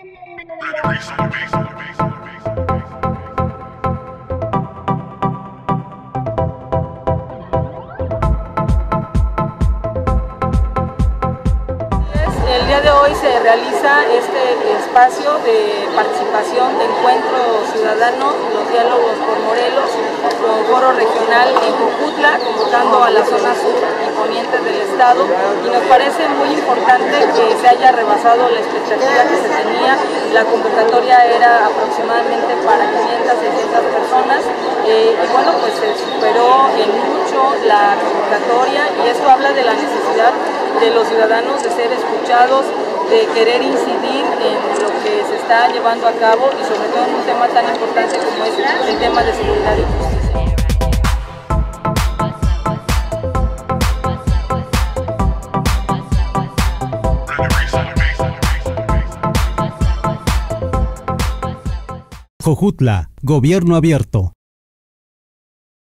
El día de hoy se realiza este espacio de participación de encuentro ciudadano, los diálogos por Morelos, con foro regional en Jojutla, convocando a la zona sur y poniente del estado, y nos parece muy importante que se haya rebasado la expectativa que se tenía. La convocatoria era aproximadamente para 500, 600 personas, y bueno, pues se superó en mucho la convocatoria, y esto habla de la necesidad de los ciudadanos de ser escuchados, de querer incidir en lo que se está llevando a cabo y sobre todo en un tema tan importante como es el tema de seguridad y justicia. Jojutla, Gobierno abierto.